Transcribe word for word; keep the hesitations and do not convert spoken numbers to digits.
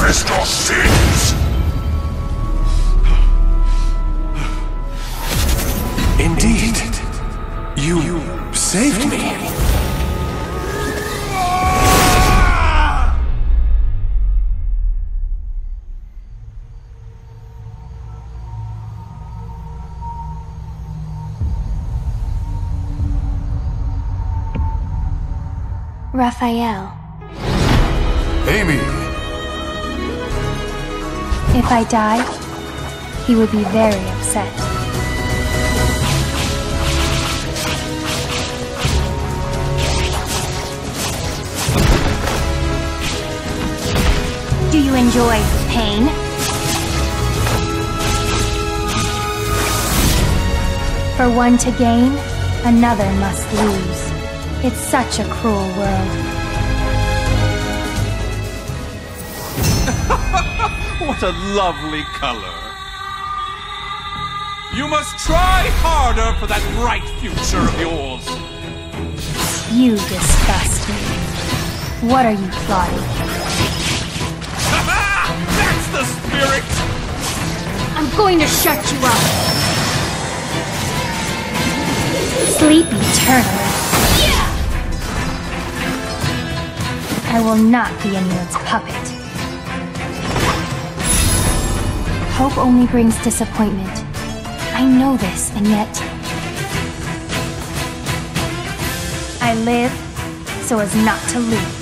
confessed our sins! Indeed. You saved me. Raphael. Amy! If I die, he would be very upset. Do you enjoy pain? For one to gain, another must lose. It's such a cruel world. What a lovely color. You must try harder for that bright future of yours. You disgust me. What are you plotting? That's the spirit! I'm going to shut you up. Sleep eternally. I will not be anyone's puppet. Hope only brings disappointment. I know this, and yet... I live so as not to lose.